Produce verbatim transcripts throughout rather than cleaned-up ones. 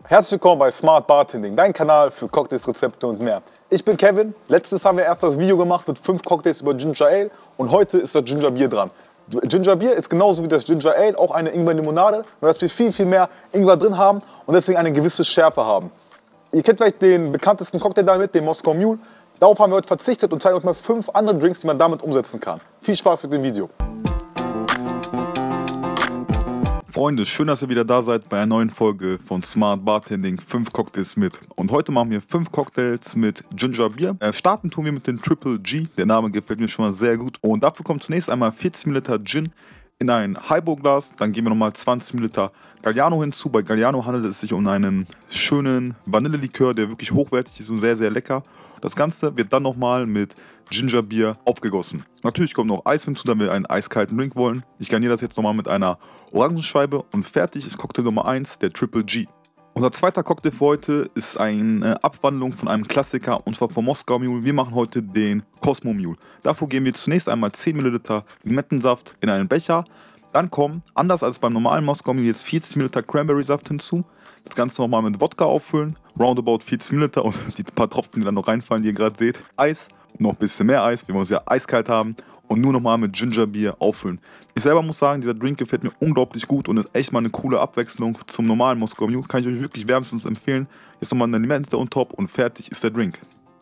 Herzlich willkommen bei Smart Bartending, dein Kanal für Cocktails, Rezepte und mehr. Ich bin Kevin. Letztens haben wir erst das Video gemacht mit fünf Cocktails über Ginger Ale und heute ist das Ginger Beer dran. Ginger Beer ist genauso wie das Ginger Ale auch eine Ingwer-Limonade, nur dass wir viel, viel mehr Ingwer drin haben und deswegen eine gewisse Schärfe haben. Ihr kennt vielleicht den bekanntesten Cocktail damit, den Moskau Mule. Darauf haben wir heute verzichtet und zeigen euch mal fünf andere Drinks, die man damit umsetzen kann. Viel Spaß mit dem Video. Freunde, schön, dass ihr wieder da seid bei einer neuen Folge von Smart Bartending, fünf Cocktails mit. Und heute machen wir fünf Cocktails mit Ginger Beer. Äh, starten tun wir mit dem Triple G, der Name gefällt mir schon mal sehr gut. Und dafür kommt zunächst einmal vierzig Milliliter Gin in ein Highball-Glas. Dann geben wir nochmal zwanzig Milliliter Galliano hinzu. Bei Galliano handelt es sich um einen schönen Vanillelikör, der wirklich hochwertig ist und sehr, sehr lecker. Das Ganze wird dann nochmal mit Ginger Beer aufgegossen. Natürlich kommt noch Eis hinzu, da wir einen eiskalten Drink wollen. Ich garniere das jetzt nochmal mit einer Orangenscheibe und fertig ist Cocktail Nummer eins, der Triple G. Unser zweiter Cocktail für heute ist eine Abwandlung von einem Klassiker, und zwar vom Moskau Mule. Wir machen heute den Cosmo Mule. Dafür geben wir zunächst einmal zehn Milliliter Limettensaft in einen Becher. Dann kommen, anders als beim normalen Moskau Mule, jetzt vierzig Milliliter Cranberry-Saft hinzu. Das Ganze nochmal mit Wodka auffüllen, roundabout vierzig Milliliter und die paar Tropfen, die dann noch reinfallen, die ihr gerade seht. Eis, noch ein bisschen mehr Eis, wir wollen es ja eiskalt haben und nur nochmal mit Ginger Beer auffüllen. Ich selber muss sagen, dieser Drink gefällt mir unglaublich gut und ist echt mal eine coole Abwechslung zum normalen Moskau Mule. Kann ich euch wirklich wärmstens empfehlen. Jetzt nochmal eine Limette on top und fertig ist der Drink.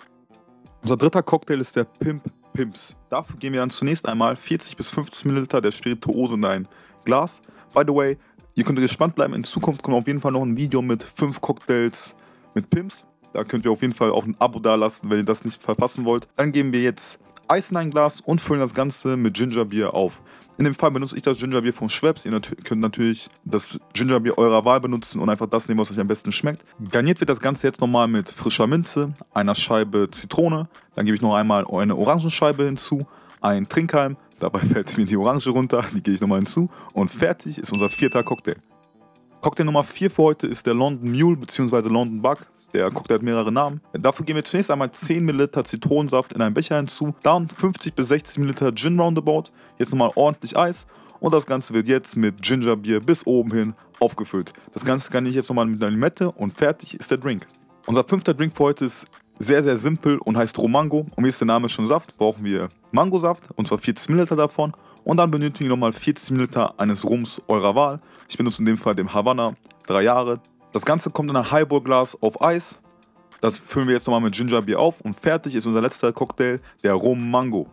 Unser dritter Cocktail ist der Pimp Pimps. Dafür geben wir dann zunächst einmal vierzig bis fünfzig Milliliter der Spirituose in ein Glas. By the way, ihr könnt gespannt bleiben, in Zukunft kommt auf jeden Fall noch ein Video mit fünf Cocktails mit Pimps. Da könnt ihr auf jeden Fall auch ein Abo dalassen, wenn ihr das nicht verpassen wollt. Dann geben wir jetzt Eis in ein Glas und füllen das Ganze mit Ginger Beer auf. In dem Fall benutze ich das Ginger Beer von Schweppes. Ihr nat- könnt natürlich das Ginger Beer eurer Wahl benutzen und einfach das nehmen, was euch am besten schmeckt. Garniert wird das Ganze jetzt nochmal mit frischer Minze, einer Scheibe Zitrone. Dann gebe ich noch einmal eine Orangenscheibe hinzu, ein Trinkhalm. Dabei fällt mir die Orange runter, die gebe ich nochmal hinzu. Und fertig ist unser vierter Cocktail. Cocktail Nummer vier für heute ist der London Mule bzw. London Bug. Der Cocktail hat mehrere Namen. Dafür geben wir zunächst einmal zehn Milliliter Zitronensaft in einen Becher hinzu. Dann fünfzig bis sechzig Milliliter Gin roundabout. Jetzt nochmal ordentlich Eis. Und das Ganze wird jetzt mit Ginger Beer bis oben hin aufgefüllt. Das Ganze kann ich jetzt nochmal mit einer Limette und fertig ist der Drink. Unser fünfter Drink für heute ist sehr, sehr simpel und heißt Romango. Und wie ist der Name schon Saft, brauchen wir Mangosaft, und zwar vierzig Milliliter davon. Und dann benötigen wir nochmal vierzig Milliliter eines Rums eurer Wahl. Ich benutze in dem Fall den Havanna, drei Jahre. Das Ganze kommt in ein Highball-Glas auf Eis. Das füllen wir jetzt nochmal mit Ginger Beer auf und fertig ist unser letzter Cocktail, der Rum Mango.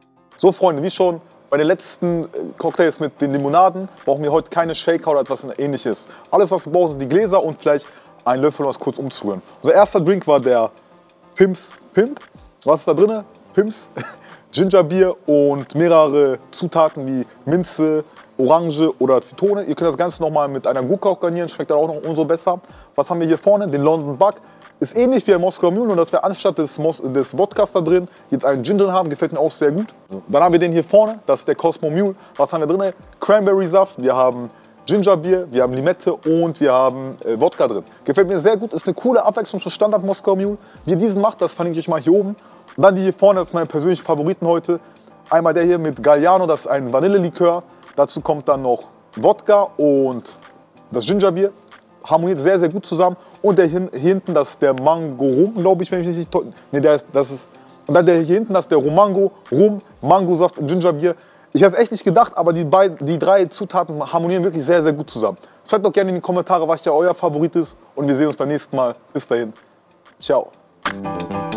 So Freunde, wie schon bei den letzten Cocktails mit den Limonaden brauchen wir heute keine Shaker oder etwas Ähnliches. Alles, was wir brauchen, sind die Gläser und vielleicht einen Löffel, um das kurz umzurühren. Unser erster Drink war der Pimps Pimp. Was ist da drin? Pimps, Ginger Beer und mehrere Zutaten wie Minze, Orange oder Zitrone. Ihr könnt das Ganze nochmal mit einer Gurke auch garnieren, schmeckt dann auch noch umso besser. Was haben wir hier vorne? Den London Bug. Ist ähnlich wie ein Moskau Mule, nur dass wir anstatt des, Mos des Wodkas da drin jetzt einen Gin drin haben. Gefällt mir auch sehr gut. Dann haben wir den hier vorne, das ist der Cosmo Mule. Was haben wir drin? Cranberry-Saft, wir haben Ginger Beer, wir haben Limette und wir haben äh, Wodka drin. Gefällt mir sehr gut, ist eine coole Abwechslung zum Standard Moskau Mule. Wie ihr diesen macht, das verlinke ich euch mal hier oben. Und dann die hier vorne, das sind meine persönlichen Favoriten heute. Einmal der hier mit Galliano, das ist ein Vanillelikör. Dazu kommt dann noch Wodka und das Ginger Beer. Harmoniert sehr, sehr gut zusammen. Und der hier hinten, das ist der Mango Rum, glaube ich, wenn ich mich nicht täusche. Ne, der ist, das ist. Und dann der hier hinten, das ist der Romango Rum, Mangosaft und Ginger Beer. Ich habe es echt nicht gedacht, aber die, beiden, die drei Zutaten harmonieren wirklich sehr, sehr gut zusammen. Schreibt doch gerne in die Kommentare, was ja euer Favorit ist. Und wir sehen uns beim nächsten Mal. Bis dahin. Ciao.